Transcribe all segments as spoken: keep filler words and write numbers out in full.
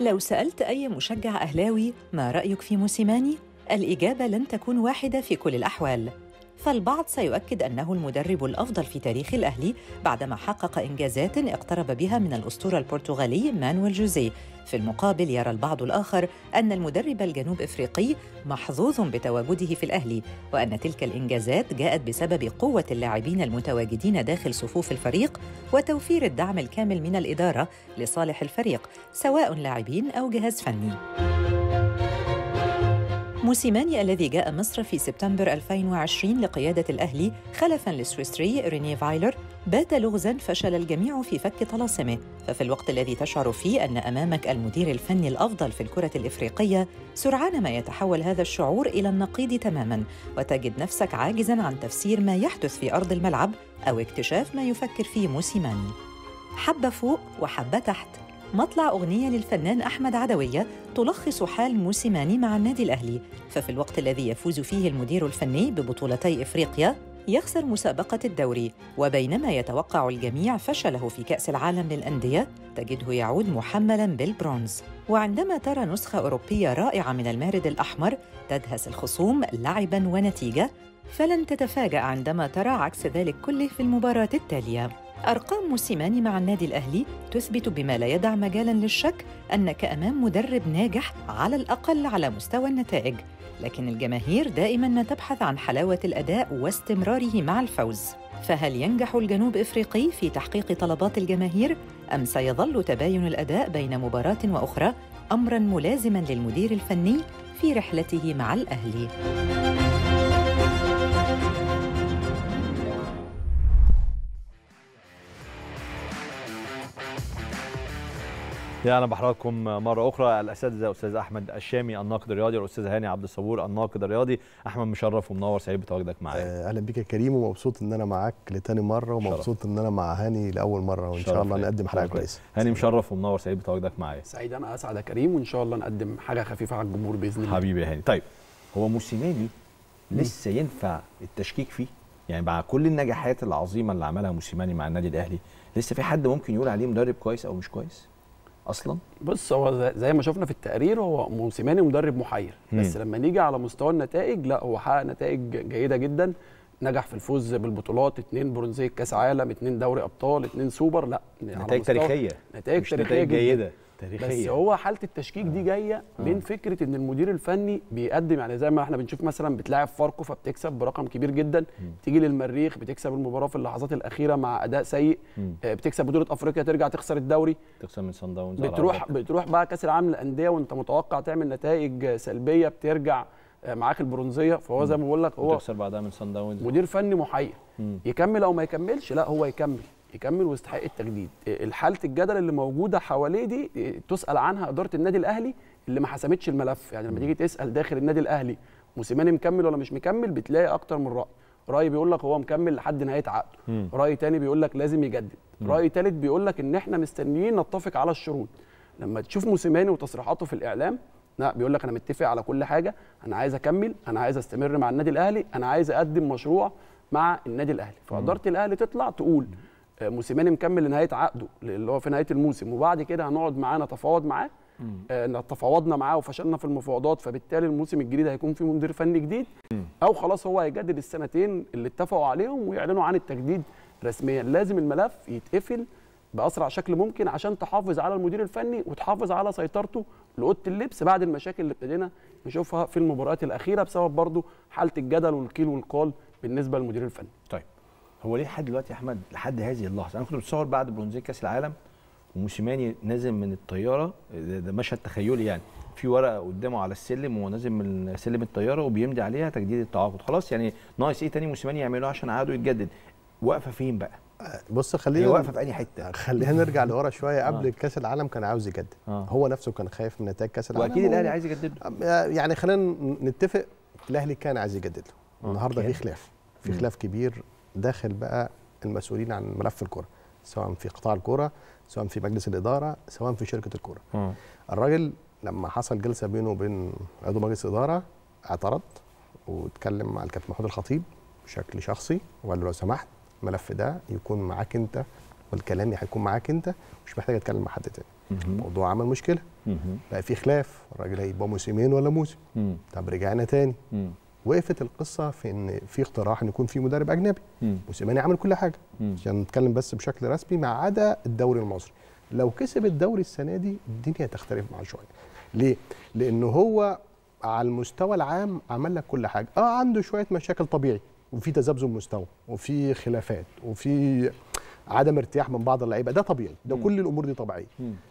لو سألت أي مشجع أهلاوي ما رأيك في موسيماني؟ الإجابة لن تكون واحدة في كل الأحوال، فالبعض سيؤكد أنه المدرب الأفضل في تاريخ الأهلي بعدما حقق إنجازات اقترب بها من الأسطورة البرتغالي مانويل جوزيه. في المقابل يرى البعض الآخر أن المدرب الجنوب إفريقي محظوظ بتواجده في الأهلي، وأن تلك الإنجازات جاءت بسبب قوة اللاعبين المتواجدين داخل صفوف الفريق وتوفير الدعم الكامل من الإدارة لصالح الفريق سواء لاعبين أو جهاز فني. موسيماني الذي جاء مصر في سبتمبر ألفين وعشرين لقيادة الأهلي خلفاً للسويسري رينيه فايلر بات لغزاً فشل الجميع في فك طلاسمه. ففي الوقت الذي تشعر فيه أن أمامك المدير الفني الأفضل في الكرة الإفريقية، سرعان ما يتحول هذا الشعور إلى النقيض تماماً، وتجد نفسك عاجزاً عن تفسير ما يحدث في أرض الملعب أو اكتشاف ما يفكر فيه موسيماني. حبة فوق وحبة تحت، مطلع أغنية للفنان أحمد عدوية تلخص حال موسيماني مع النادي الأهلي. ففي الوقت الذي يفوز فيه المدير الفني ببطولتي إفريقيا، يخسر مسابقة الدوري، وبينما يتوقع الجميع فشله في كأس العالم للأندية، تجده يعود محملاً بالبرونز. وعندما ترى نسخة أوروبية رائعة من المارد الأحمر تدهس الخصوم لعباً ونتيجة، فلن تتفاجأ عندما ترى عكس ذلك كله في المباراة التالية. أرقام موسيماني مع النادي الأهلي تثبت بما لا يدع مجالاً للشك أنك أمام مدرب ناجح على الأقل على مستوى النتائج، لكن الجماهير دائماً ما تبحث عن حلاوة الأداء واستمراره مع الفوز. فهل ينجح الجنوب إفريقي في تحقيق طلبات الجماهير، أم سيظل تباين الأداء بين مباراة وأخرى أمراً ملازماً للمدير الفني في رحلته مع الأهلي؟ يا اهلا بحضراتكم مره اخرى. الاساتذه الاستاذ احمد الشامي الناقد الرياضي والاستاذ هاني عبد الصبور الناقد الرياضي. احمد مشرف ومنور، سعيد بتواجدك معايا. اهلا بيك يا كريم، ومبسوط ان انا معاك لتاني مره، ومبسوط ان انا مع هاني لاول مره، وان شاء الله نقدم حلقه كويسه. هاني مشرف ومنور، سعيد بتواجدك معايا. سعيد انا اسعد يا كريم، وان شاء الله نقدم حاجه خفيفه على الجمهور باذن الله. حبيبي يا هاني. طيب هو موسيماني لسه ينفع التشكيك فيه؟ يعني مع كل النجاحات العظيمه اللي عملها موسيماني مع النادي الاهلي، لسه في حد ممكن يقول عليه مدرب كويس او مش كويس اصلا؟ بص، هو زي ما شفنا في التقرير هو موسيماني مدرب محير، بس لما نيجي على مستوى النتائج لا، هو حقق نتائج جيده جدا. نجح في الفوز بالبطولات، اتنين برونزيه كاس عالم، اتنين دوري ابطال، اتنين سوبر. لا نتائج تاريخيه، نتائج تاريخيه جيده تاريخية. بس هو حاله التشكيك دي جايه آه. من فكره ان المدير الفني بيقدم، يعني زي ما احنا بنشوف مثلا بتلاعب فاركو فبتكسب برقم كبير جدا، م. تيجي للمريخ بتكسب المباراه في اللحظات الاخيره مع اداء سيء، آه بتكسب بطوله افريقيا ترجع تخسر الدوري، تخسر من صن داونز، بتروح بتروح بقى كاس العالم للانديه وانت متوقع تعمل نتائج سلبيه، بترجع آه معاك البرونزيه. فهو زي ما بقول لك هو تخسر بعدها من صن داونز. مدير فني محير، م. يكمل او ما يكملش؟ لا هو يكمل يكمل ويستحق التجديد. الحاله الجدل اللي موجوده حواليه دي تسال عنها اداره النادي الاهلي اللي ما حسمتش الملف. يعني لما تيجي تسال داخل النادي الاهلي موسيماني مكمل ولا مش مكمل، بتلاقي اكتر من راي. راي بيقول لك هو مكمل لحد نهايه عقده، راي تاني بيقول لك لازم يجدد، راي تالت بيقول لك ان احنا مستنيين نتفق على الشروط. لما تشوف موسيماني وتصريحاته في الاعلام، لا بيقول لك انا متفق على كل حاجه، انا عايز اكمل، انا عايز استمر مع النادي الاهلي، انا عايز اقدم مشروع مع النادي الاهلي. فاداره الاهلي تطلع تقول موسيماني مكمل لنهايه عقده اللي هو في نهايه الموسم، وبعد كده هنقعد معاه نتفاوض معاه. آه تفاوضنا معاه وفشلنا في المفاوضات، فبالتالي الموسم الجديد هيكون فيه مدير فني جديد، م. او خلاص هو هيجدد السنتين اللي اتفقوا عليهم ويعلنوا عن التجديد رسميا. لازم الملف يتقفل باسرع شكل ممكن عشان تحافظ على المدير الفني وتحافظ على سيطرته لاوضه اللبس بعد المشاكل اللي ابتدينا نشوفها في المباريات الاخيره بسبب برضو حاله الجدل والقيل والقال بالنسبه للمدير الفني. طيب هو ليه لحد دلوقتي يا احمد، لحد هذه اللحظه، انا كنت بتصور بعد برونزيه كاس العالم وموسيماني نازل من الطياره، ده مشهد تخيلي يعني، في ورقه قدامه على السلم وهو نازل من سلم الطياره وبيمضي عليها تجديد التعاقد. خلاص يعني ناقص ايه تاني موسيماني يعمله عشان عقده يتجدد؟ واقفه فين بقى؟ بص خلينا واقفه في اي حته؟ خلينا نرجع لورا شويه. قبل آه. كاس العالم كان عاوز يجدد، آه. هو نفسه كان خايف من نتائج كاس العالم، واكيد الاهلي عايز يجدد له. يعني خلينا نتفق، الاهلي كان عايز يجدد له. النهارده في خلاف، في خلاف كبير داخل بقى المسؤولين عن ملف الكره، سواء في قطاع الكره، سواء في مجلس الاداره، سواء في شركه الكره. م. الراجل لما حصل جلسه بينه وبين عضو مجلس الاداره اعترض واتكلم مع الكابتن محمود الخطيب بشكل شخصي وقال له لو سمحت الملف ده يكون معاك انت والكلامي هيكون معاك انت، مش محتاج اتكلم مع حد تاني. الموضوع عمل مشكله، بقى في خلاف، الراجل هيبقى موسمين ولا موسم. طب رجعنا تاني، وقفت القصه في ان في اقتراح ان يكون في مدرب اجنبي. موسيماني عمل كل حاجه عشان نتكلم بس بشكل رسمي ما عدا الدوري المصري. لو كسب الدوري السنه دي الدنيا تختلف معاه شويه. ليه؟ لانه هو على المستوى العام عمل لك كل حاجه، اه عنده شويه مشاكل طبيعي، وفي تذبذب مستوى، وفي خلافات، وفي عدم ارتياح من بعض اللعيبه، ده طبيعي، ده كل الامور دي طبيعيه.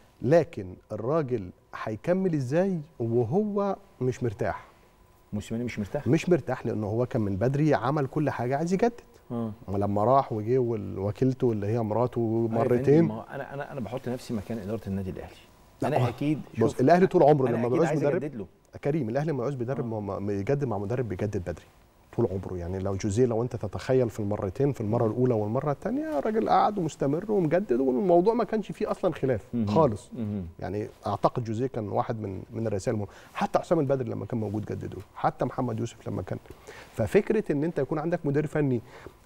لكن الراجل هيكمل ازاي وهو مش مرتاح؟ موسيماني مش مرتاح؟ مش مرتاح لانه هو كان من بدري عمل كل حاجه، عايز يجدد. اه لما راح وجه ووكيلته اللي هي مراته مرتين. انا انا انا بحط نفسي مكان اداره النادي الاهلي. انا اكيد بص الاهلي طول عمره لما بيعوز مدرب كريم، الاهلي لما يعوز مدرب يجدد مع مدرب بيجدد بدري طول عمره. يعني لو جوزيه، لو انت تتخيل في المرتين، في المره الاولى والمره الثانيه الراجل قعد ومستمر ومجدد، والموضوع ما كانش فيه اصلا خلاف خالص. يعني اعتقد جوزيه كان واحد من من الرسائل المهمه، حتى حسام البدري لما كان موجود جددوه، حتى محمد يوسف لما كان. ففكره ان انت يكون عندك مدير فني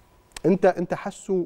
انت انت حاسه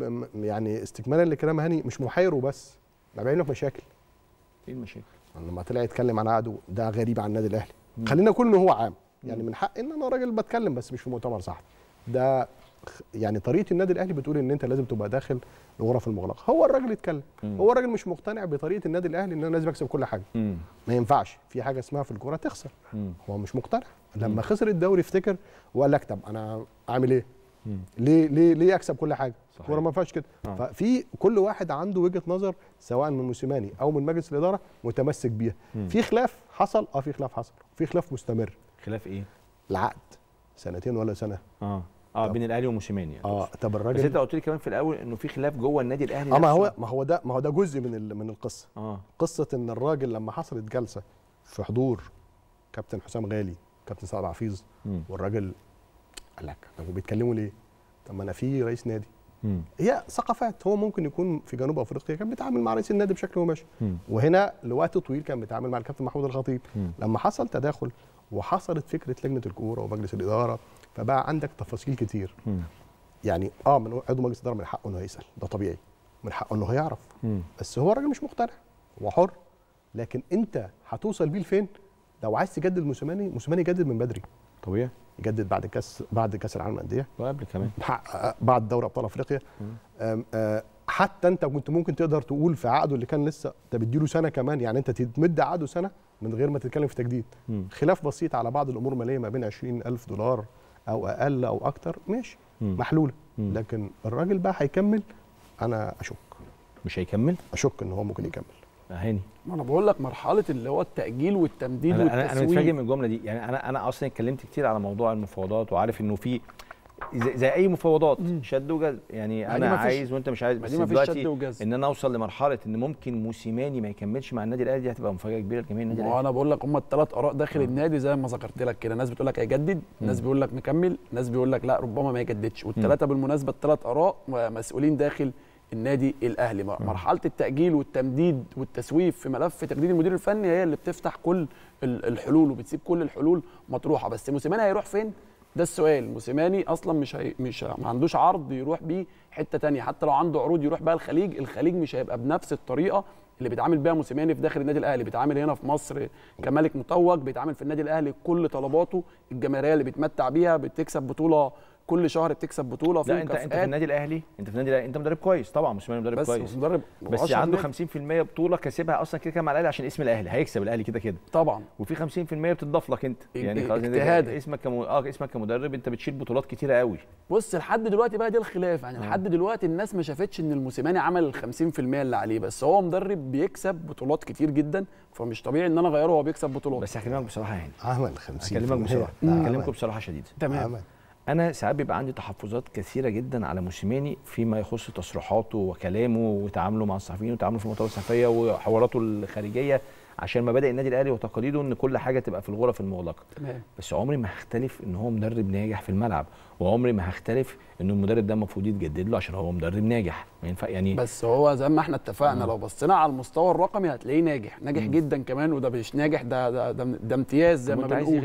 يعني استكمالا لكلام هاني مش محير وبس، ده باين لك مشاكل. ايه المشاكل؟ لما طلع يتكلم عن عقده ده غريب عن النادي الاهلي. خلينا نقول ان هو عام، يعني من حق ان انا راجل بتكلم بس مش في مؤتمر صحفي. ده يعني طريقه النادي الاهلي بتقول ان انت لازم تبقى داخل الغرف المغلقه. هو الراجل يتكلم، هو الراجل مش مقتنع بطريقه النادي الاهلي ان انا لازم اكسب كل حاجه. مم. ما ينفعش في حاجه اسمها في الكوره تخسر. مم. هو مش مقتنع. لما مم. خسر الدوري افتكر وقال لك طب انا اعمل ايه؟ مم. ليه ليه ليه اكسب كل حاجه؟ الكوره ما فيهاش كده. آه. ففي كل واحد عنده وجهه نظر سواء من موسيماني او من مجلس الاداره متمسك بيها. مم. في خلاف حصل، اه في خلاف حصل، في خلاف مستمر. خلاف ايه؟ العقد سنتين ولا سنه؟ اه اه بين الاهلي وموسيماني يعني. اه طب الراجل بس انت قلت لي كمان في الاول انه في خلاف جوه النادي الاهلي. اه ما هو ما هو ده ما هو ده جزء من من القصه. اه قصه ان الراجل لما حصلت جلسه في حضور كابتن حسام غالي، كابتن سعد عفيظ، والراجل قال لك طب بيتكلموا ليه؟ طب ما انا في رئيس نادي. مم. هي ثقافات، هو ممكن يكون في جنوب افريقيا كان بيتعامل مع رئيس النادي بشكل مباشر، وهنا لوقت طويل كان بيتعامل مع الكابتن محمود الخطيب. مم. لما حصل تداخل وحصلت فكره لجنه الكوره ومجلس الاداره، فبقى عندك تفاصيل كتير. مم. يعني اه من عضو مجلس الاداره من حقه انه يسال، ده طبيعي، من حقه انه يعرف. مم. بس هو الراجل مش مقتنع، هو حر. لكن انت هتوصل بيه لفين؟ لو عايز تجدد موسيماني، موسيماني يجدد من بدري طبيعي، يجدد بعد كاس بعد كاس العالم للانديه وقبل كمان بعد دوري ابطال افريقيا. آم آم حتى انت كنت ممكن تقدر تقول في عقده اللي كان لسه انت بتديله سنه كمان، يعني انت تمد عقده سنه من غير ما تتكلم في تجديد. مم. خلاف بسيط على بعض الامور الماليه ما بين عشرين ألف دولار او اقل او اكتر، ماشي محلوله. مم. لكن الراجل بقى هيكمل؟ انا اشك. مش هيكمل؟ اشك ان هو ممكن يكمل. هاني، ما انا بقول لك مرحله اللي هو التاجيل والتمديد أنا والتسويق. انا متفاجئ من الجمله دي. يعني انا انا اصلا اتكلمت كتير على موضوع المفاوضات، وعارف انه في زي, زي اي مفاوضات شد وجذب. يعني انا عايز وانت مش عايز، بس دلوقتي ان انا اوصل لمرحله ان ممكن موسيماني ما يكملش مع النادي الاهلي، دي هتبقى مفاجاه كبيره لجميع النادي الاهلي. وانا بقول لك هم الثلاث اراء داخل آه. النادي زي ما ذكرت لك كده، ناس بتقول لك هيجدد، ناس بيقول لك مكمل، ناس بيقول لك لا ربما ما يجددش، والثلاثه بالمناسبه الثلاث اراء مسؤولين داخل النادي الاهلي. مرحله التاجيل والتمديد والتسويف في ملف تجديد المدير الفني هي اللي بتفتح كل الحلول وبتسيب كل الحلول مطروحه. بس موسيماني هيروح فين؟ ده السؤال. موسيماني اصلا مش هي مش ما عندوش عرض يروح بيه حته ثانيه، حتى لو عنده عروض يروح بقى الخليج، الخليج مش هيبقى بنفس الطريقه اللي بيتعامل بيها موسيماني في داخل النادي الاهلي. بيتعامل هنا في مصر كمالك متوج، بيتعامل في النادي الاهلي كل طلباته الجماهيريه اللي بيتمتع بيها، بتكسب بطوله كل شهر، بتكسب بطوله في لا انت انت في النادي الاهلي، انت في النادي الاهلي انت مدرب كويس طبعا. موسيماني مدرب بس كويس، بس مدرب بس عنده خمسين في المية بطوله كسبها اصلا كده كده مع الاهلي عشان اسم الاهلي، هيكسب الاهلي كده كده طبعا، وفي خمسين في المية بتضاف لك انت. يعني خلاص اسمك كم... اه اسمك كمدرب انت بتشيل بطولات كتيره قوي. بص لحد دلوقتي بقى دي الخلاف، يعني لحد دلوقتي الناس ما شافتش ان الموسيماني عمل ال خمسين في المية اللي عليه، بس هو مدرب بيكسب بطولات كتير جدا، فمش طبيعي ان انا اغيره وهو بيكسب بطولات. بس هكلمك بصراحه يعني عمل خمسين في المية. هكلمك بصراحه هكلمكم بصراحه شديده. تمام. أنا ساعات بيبقى عندي تحفظات كثيرة جدا على موسيماني فيما يخص تصريحاته وكلامه وتعامله مع الصحفيين وتعامله في المؤتمرات الصحفية وحواراته الخارجية، عشان مبادئ النادي الأهلي وتقاليده إن كل حاجة تبقى في الغرف المغلقة. تمام. بس عمري ما هختلف إن هو مدرب ناجح في الملعب، وعمري ما هختلف إن المدرب ده المفروض يتجدد له عشان هو مدرب ناجح. ما ينفع يعني. بس هو زي ما احنا اتفقنا، آه. لو بصينا على المستوى الرقمي هتلاقيه ناجح، ناجح م. جدا كمان، وده مش ناجح، ده ده ده, ده امتياز زي ما بنقول. عايز غير كده؟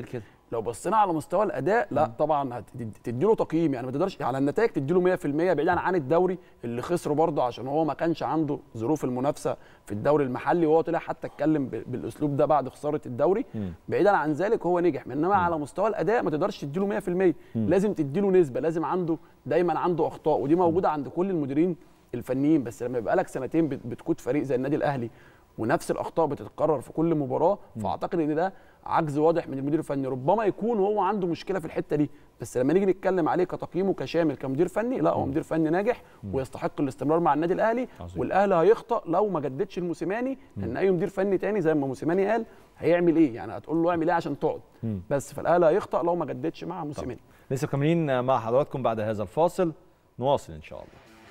لو بصينا على مستوى الاداء لا طبعا تديله تقييم، يعني ما تقدرش على النتائج تديله مية في المية بعيدا عن الدوري اللي خسره برضه عشان هو ما كانش عنده ظروف المنافسه في الدوري المحلي، وهو طلع حتى اتكلم بالاسلوب ده بعد خساره الدوري. بعيدا عن ذلك هو نجح، انما على مستوى الاداء ما تقدرش تديله مية في المية، لازم تديله نسبه، لازم عنده دايما عنده اخطاء، ودي موجوده عند كل المديرين الفنيين. بس لما يبقى لك سنتين بتقود فريق زي النادي الاهلي ونفس الاخطاء بتتكرر في كل مباراه، فاعتقد ان ده عجز واضح من المدير الفني. ربما يكون هو عنده مشكله في الحته دي، بس لما نيجي نتكلم عليه كتقييمه كشامل كمدير فني، لا هو مدير فني ناجح ويستحق الاستمرار مع النادي الاهلي. عظيم. والاهلي هيخطأ لو ما جددش الموسيماني، لان اي مدير فني تاني زي ما موسيماني قال هيعمل ايه؟ يعني هتقول له اعمل ايه عشان تقعد؟ بس فالاهلي هيخطأ لو ما جددش مع موسيماني. لسه كاملين مع حضراتكم بعد هذا الفاصل، نواصل ان شاء الله.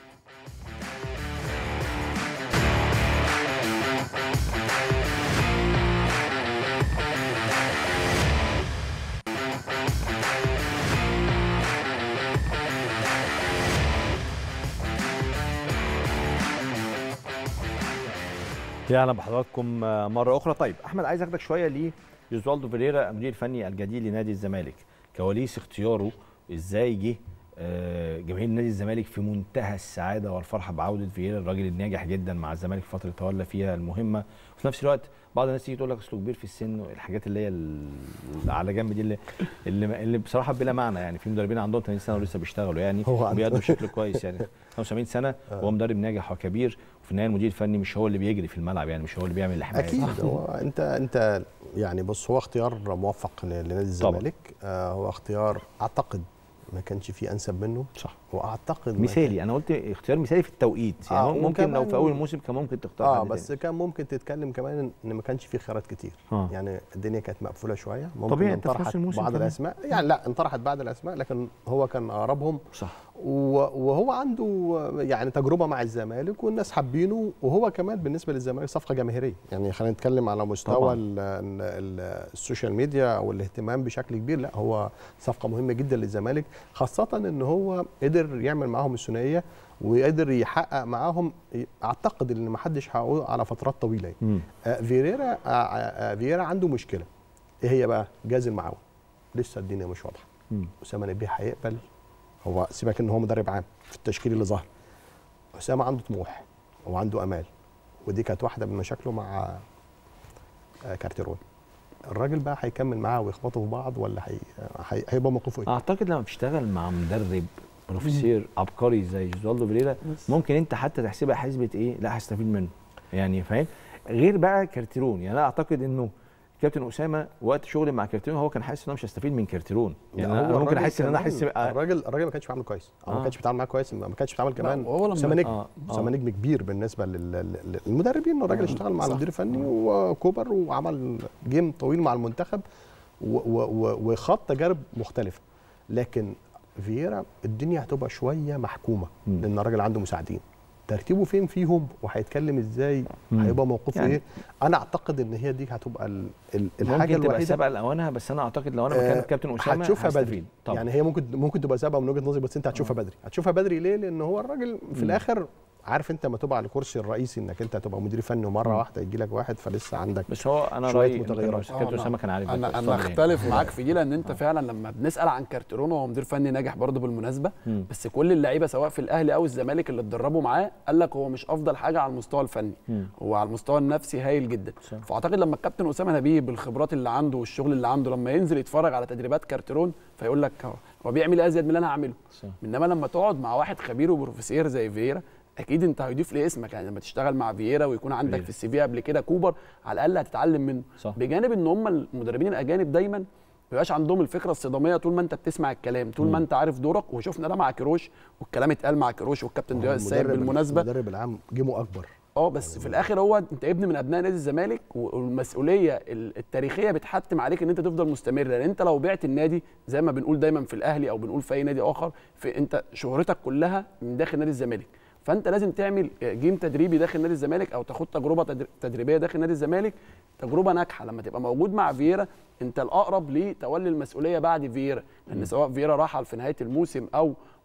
اهلا بحضراتكم مره اخرى. طيب احمد، عايز اخدك شويه لجوزوالدو فيريرا المدير الفني الجديد لنادي الزمالك. كواليس اختياره ازاي جه جماهير نادي الزمالك في منتهى السعاده والفرحه بعوده فيريرا، الراجل الناجح جدا مع الزمالك في فتره تولى فيها المهمه، وفي نفس الوقت بعض الناس تيجي تقول لك اصله كبير في السن، الحاجات اللي هي اللي على جنب دي اللي اللي, اللي بصراحه بلا معنى. يعني في مدربين عندهم ثمانين سنه ولسه بيشتغلوا يعني وبيأدوا بشكل كويس، يعني خمسة وسبعين سنه وهو مدرب ناجح وكبير، وفي النهايه المدير الفني مش هو اللي بيجري في الملعب، يعني مش هو اللي بيعمل الحمايه. اكيد هو انت انت يعني بص، هو اختيار موفق لنادي الزمالك. آه هو اختيار اعتقد ما كانش فيه انسب منه. صح. واعتقد مثالي، انا قلت اختيار مثالي في التوقيت، يعني آه ممكن لو في اول الموسم كان ممكن تختار اه بس تاني. كان ممكن تتكلم كمان ان ما كانش فيه خيارات كتير. آه. يعني الدنيا كانت مقفوله شويه، ممكن طبيعي انطرحت بعض الاسماء، يعني لا انطرحت بعض الاسماء لكن هو كان اقربهم. صح. وهو عنده يعني تجربه مع الزمالك والناس حابينه، وهو كمان بالنسبه للزمالك صفقه جماهيريه. يعني خلينا نتكلم على مستوى السوشيال ميديا او الاهتمام بشكل كبير، لا هو صفقه مهمه جدا للزمالك، خاصه ان هو قدر يعمل معاهم الثنائيه وقدر يحقق معاهم اعتقد ان ما حدش حققه على فترات طويله. آه فيريرا آه فيريرا عنده مشكله، ايه هي بقى؟ جاز المعاون لسه الدنيا مش واضحه. اسامه نبيه هيقبل؟ هو سيبك ان هو مدرب عام في التشكيل اللي ظهر، اسامه عنده طموح وعنده امال، ودي كانت واحده من مشاكله مع آه كارتيرون. الراجل بقى هيكمل معاه ويخبطوا في بعض ولا هي... هيبقى موقفه ايه؟ اعتقد لما بتشتغل مع مدرب بروفيسير عبقري زي جوزوالدو فيريرا ممكن انت حتى تحسبها حسبه ايه، لا هستفيد منه، يعني فاهم؟ غير بقى كارتيرون. يعني انا اعتقد انه كابتن اسامه وقت شغلي مع كارتيرون هو كان حاسس ان انا مش هستفيد من كارتيرون، يعني انا ممكن احس ان انا احس الراجل الراجل ما كانش بيعمل كويس، او آه. ما كانش بيتعامل معاه كويس، ما كانش بيتعامل كمان. اسامه نجم آه. اسامه نجم كبير بالنسبه للمدربين، انه الراجل اشتغل مع المدير الفني وكوبر وعمل جيم طويل مع المنتخب وخاض تجارب مختلفه. لكن فييرا الدنيا هتبقى شويه محكومه لان الراجل عنده مساعدين، ترتيبه فين فيهم وهيتكلم ازاي، هيبقى موقفه يعني ايه. انا اعتقد ان هي دي هتبقى ال ال الحاجه الوحيده ممكن تبقى لاوانها، بس انا اعتقد لو انا مكان الكابتن اسامه هتشوفها بدري. طبعا. يعني هي ممكن ممكن تبقى سابقه من وجهه نظري، بس انت هتشوفها بدري. هتشوفها بدري ليه؟ لان هو الراجل في م. الاخر عارف انت لما تبقى على الكرسي الرئيسي انك انت هتبقى مدير فني ومره واحده يجي لك واحد فلسه عندك. بس هو انا رايي متغيرات. كابتن اسامه كان عارف. انا انا اختلف معاك في دي، لان انت فعلا لما بنسال عن كارتيرون هو مدير فني ناجح برضه بالمناسبه، م. بس كل اللعيبه سواء في الاهلي او الزمالك اللي اتدربوا معاه قال لك هو مش افضل حاجه على المستوى الفني، م. هو على المستوى النفسي هايل جدا. صح. فاعتقد لما الكابتن اسامه نبيه بالخبرات اللي عنده والشغل اللي عنده لما ينزل يتفرج على تدريبات كارتيرون فيقول لك هو بيعمل ازيد من اللي انا هعمله. انما لما تقعد مع واحد خبير وبروفيسير زي فييرا اكيد انت هيضيف لاسمك. يعني لما تشتغل مع فييرا ويكون عندك فييرا في السي في قبل كده كوبر، على الاقل هتتعلم منه. صح. بجانب ان هم المدربين الاجانب دايما ما بيبقاش عندهم الفكره الصداميه طول ما انت بتسمع الكلام، طول ما انت عارف دورك. وشفنا ده مع كيروش، والكلام اتقال مع كيروش والكابتن ضياء السيد بالمناسبه. المدرب العام جيمه اكبر. اه بس يعني في الاخر هو انت ابن من ابناء نادي الزمالك، والمسؤوليه التاريخيه بتحتم عليك ان انت تفضل مستمر، لان انت لو بعت النادي زي ما بنقول دايما في الاهلي او بنقول في اي نادي اخر، في انت شهرتك كلها من داخل نادي الزمالك. فانت لازم تعمل جيم تدريبي داخل نادي الزمالك او تاخد تجربه تدريبيه داخل نادي الزمالك، تجربه ناجحه. لما تبقى موجود مع فييرا انت الاقرب لتولي المسؤوليه بعد فييرا، لان سواء فييرا رحل في نهايه الموسم او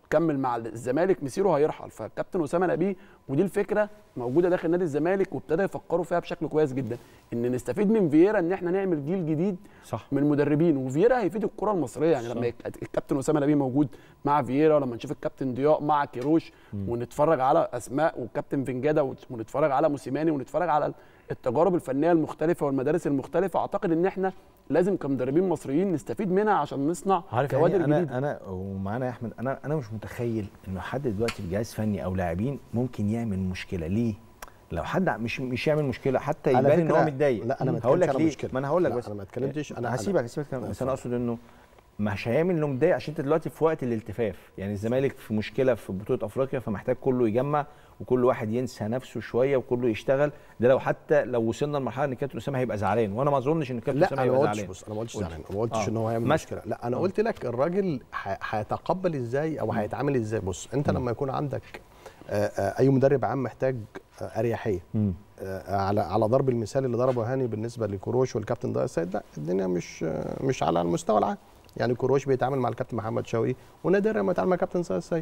كمل مع الزمالك مسيره هيرحل. فالكابتن اسامه نبيه ودي الفكره موجوده داخل نادي الزمالك وابتدى يفكروا فيها بشكل كويس جدا، ان نستفيد من فييرا ان احنا نعمل جيل جديد صح. من المدربين، وفييرا هيفيد الكره المصريه يعني. صح. لما الكابتن اسامه نبيه موجود مع فييرا، ولما نشوف الكابتن ضياء مع كيروش م. ونتفرج على اسماء والكابتن فينجادا ونتفرج على موسيماني ونتفرج على التجارب الفنيه المختلفه والمدارس المختلفه، اعتقد ان احنا لازم كمدربين مصريين نستفيد منها عشان نصنع كوادر يعني جديده. انا انا ومعانا يا احمد، انا انا مش متخيل انه حد دلوقتي بجهاز فني او لاعبين ممكن يعمل مشكله. ليه؟ لو حد مش مش يعمل مشكله حتى يبان ان هو متضايق. لا انا ما هقول لك ليه مشكلة. ما انا هقول لك بس انا ما اتكلمتش. انا هسيبك هسيبك بس انا اقصد انه مش هيعمل انه متضايق عشان انت دلوقتي في وقت الالتفاف. يعني الزمالك في مشكله في بطوله افريقيا، فمحتاج كله يجمع وكل واحد ينسى نفسه شويه وكله يشتغل. ده لو حتى لو وصلنا لمرحله ان كابتن اسامه هيبقى زعلان، وانا ما اظنش ان كابتن اسامه هيبقى زعلان. لا بص انا ما قلتش زعلان، ما قلتش آه. ان هو هيعمل مشكله. لا انا آه. قلت لك الراجل هيتقبل ازاي او هيتعامل ازاي. بص انت م. لما يكون عندك آآ آآ اي مدرب عام محتاج اريحيه على على ضرب المثال اللي ضربه هاني بالنسبه لكروش والكابتن ضياء السيد. لا الدنيا مش مش على المستوى العام. يعني كروش بيتعامل مع الكابتن محمد شوقي ونادر لما يتعامل مع الكابتن ضياء السيد.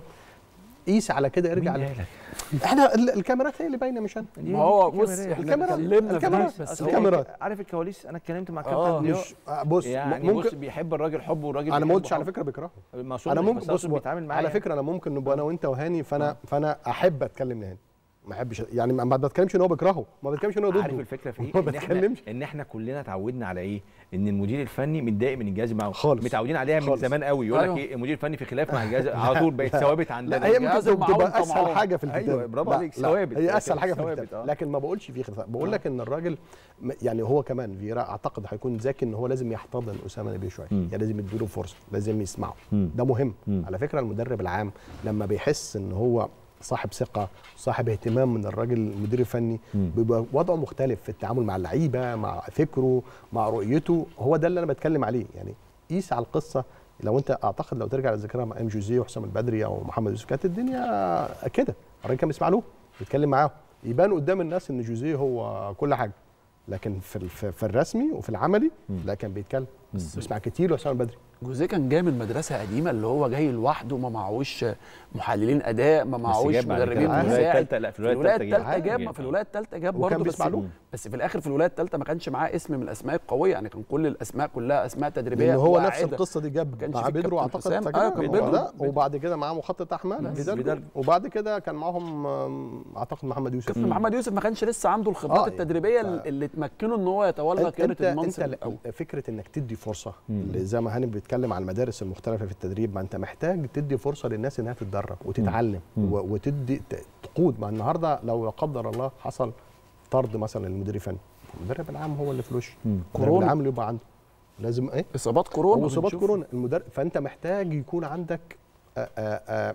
قيس على كده، ارجع على احنا الكاميرات هي اللي باينه مش انا. ما هو بص الكاميرات الكاميرات بس الكاميرات عارف الكواليس. انا اتكلمت مع الكابتن ضياء آه بص يعني ممكن بص بيحب الراجل حب والراجل انا ما قلتش على فكره بيكرهه. انا ممكن بص بيتعامل معايا على فكره انا ممكن نبقى انا وانت وهاني فانا فانا احب اتكلم لهاني، ما احبش يعني ما بتكلمش ان هو بيكرهه، ما بتكلمش ان هو ضده. عارف الفكره في ايه؟ ما بتكلمش ان احنا كلنا اتعودنا على ايه؟ ان المدير الفني متضايق من الجهاز معاه خالص، متعودين عليها من زمان قوي. يقول لك ايه المدير الفني في خلاف مع الجهاز على طول، بقت ثوابت عندنا. لا هي ممكن تبقى اسهل حاجه في الكتاب. ايوه برافو عليك، ثوابت هي اسهل حاجه في الكتاب. لكن ما بقولش في خلاف، بقول لك ان الراجل يعني هو كمان فييرا اعتقد هيكون ذكي ان هو لازم يحتضن اسامه نبيه شويه، يعني لازم يديله فرصه، لازم يسمعه. ده مهم. على فكره المدرب العام لما بيحس ان هو صاحب ثقه صاحب اهتمام من الراجل المدير الفني بيبقى وضعه مختلف في التعامل مع اللعيبه، مع فكره، مع رؤيته. هو ده اللي انا بتكلم عليه. يعني قيس على القصه. لو انت اعتقد لو ترجع للذاكره مع ام جوزيه وحسام البدري او محمد يوسف كانت الدنيا كده، الراجل كان بيسمع له بيتكلم معاه، يبان قدام الناس ان جوزيه هو كل حاجه، لكن في في الرسمي وفي العملي لا كان بيتكلم بيسمع كتير لحسام البدري. جوزيه كان جاي من مدرسه قديمه اللي هو جاي لوحده، ما معهوش محللين اداء، ما معهوش مدربين مساعد. لا في الولايه الثالثه جاب في الولايه الثالثه جاب برضه، بس بس في الاخر في الولايه الثالثه ما كانش معاه اسم من الاسماء القويه، يعني كان كل الاسماء كلها اسماء تدريبيه. هو وعادة. نفس القصه دي جاب مع بيدرو اعتقد آه كان، وبعد كده معاه مخطط احمد، وبعد كده كان معاهم اعتقد محمد يوسف. كابتن محمد يوسف ما كانش لسه عنده الخبرات آه التدريبيه ف... اللي تمكنه ان هو يتولى قياده المنصب. انت فكره انك تدي فرصه زي ما هاني بيتكلم عن المدارس المختلفه في التدريب، ما انت محتاج تدي فرصه للناس انها تتدرب وتتعلم وتدي تقود. ما النهارده لو لا قدر الله حصل طرد مثلا للمدير الفني، المدرب العام هو اللي في الوش، المدرب العام اللي يبقى عنده لازم ايه اصابات كورونا واصابات كورونا المدرب. فانت محتاج يكون عندك آآ آآ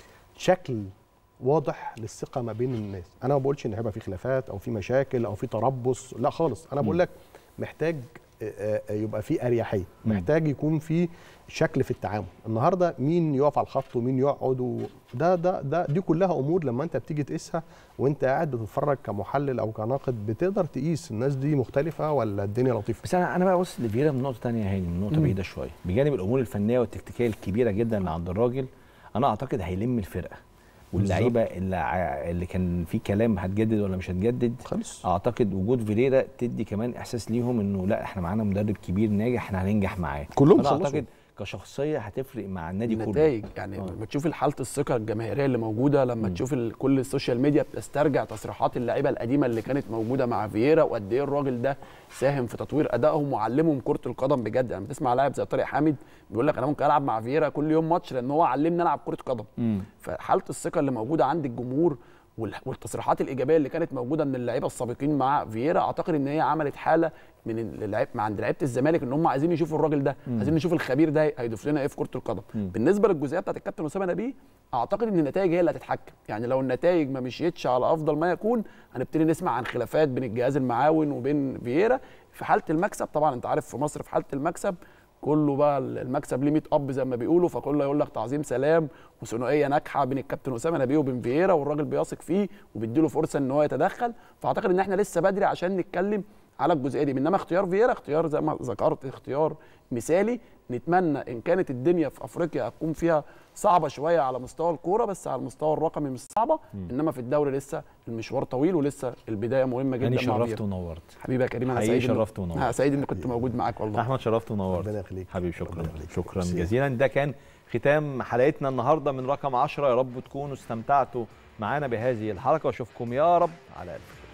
شكل واضح للثقه ما بين الناس. انا ما بقولش ان هيبقى في خلافات او في مشاكل او في تربص، لا خالص. انا بقول لك محتاج يبقى في اريحيه، محتاج يكون في شكل في التعامل. النهارده مين يقف على الخط ومين يقعد، ده ده ده دي كلها امور لما انت بتيجي تقيسها وانت قاعد بتتفرج كمحلل او كناقد بتقدر تقيس الناس دي مختلفه ولا الدنيا لطيفه. بس انا انا بقى بص لفييرا من نقطه ثانيه هاني، من نقطه بعيده شويه، بجانب الامور الفنيه والتكتيكيه الكبيره جدا اللي عند الراجل، انا اعتقد هيلم الفرقه واللعيبه اللي اللي كان في كلام هتجدد ولا مش هتجدد خلص. اعتقد وجود فيريرا تدي كمان احساس ليهم انه لا احنا معانا مدرب كبير ناجح، احنا هننجح معاه كلهم. انا اعتقد كشخصيه هتفرق مع النادي كله. النتائج يعني لما آه. تشوف حاله الثقه الجماهيريه اللي موجوده، لما م. تشوف كل السوشيال ميديا بتسترجع تصريحات اللعيبه القديمه اللي كانت موجوده مع فييرا، وقد ايه الراجل ده ساهم في تطوير ادائهم وعلمهم كره القدم بجد. يعني بتسمع لاعب زي طارق حامد بيقول لك انا ممكن العب مع فييرا كل يوم ماتش لان هو علمني العب كره قدم. م. فحاله الثقه اللي موجوده عند الجمهور والتصريحات الايجابيه اللي كانت موجوده من اللعيبه السابقين مع فييرا، اعتقد ان هي عملت حاله من اللعيبه مع عند لعيبه الزمالك ان هم عايزين يشوفوا الراجل ده، مم. عايزين نشوف الخبير ده هيضيف لنا ايه في كره القدم. مم. بالنسبه للجزئيه بتاعت الكابتن اسامه نبيه، اعتقد ان النتائج هي اللي هتتحكم. يعني لو النتائج ما مشيتش على افضل ما يكون هنبتدي نسمع عن خلافات بين الجهاز المعاون وبين فييرا. في حاله المكسب طبعا انت عارف في مصر في حاله المكسب كله بقى المكسب ليه مية اب زي ما بيقولوا، فكله يقول لك تعظيم سلام وثنائيه ناجحه بين الكابتن اسامه نبيه وبين فييرا، والراجل بيثق فيه وبيديله فرصه ان هو يتدخل. فاعتقد ان احنا لسه بدري عشان نتكلم على الجزئيه دي، انما اختيار فييرا اختيار زي ما ذكرت اختيار مثالي نتمنى ان كانت الدنيا في افريقيا هتكون فيها صعبه شويه على مستوى الكوره، بس على المستوى الرقمي مش صعبه. مم. انما في الدوري لسه المشوار طويل ولسه البدايه مهمه جدا. انا شرفت ونورت حبيبي يا كريم، انا سعيد شرفت ونورت. انا سعيد اني كنت موجود معاك والله. احمد شرفت ونورت. ربنا يخليك حبيبي، شكرا شكرا جزيلا. ده كان ختام حلقتنا النهارده من رقم عشرة. يا رب تكونوا استمتعتوا معانا بهذه الحلقه، واشوفكم يا رب على الف خير.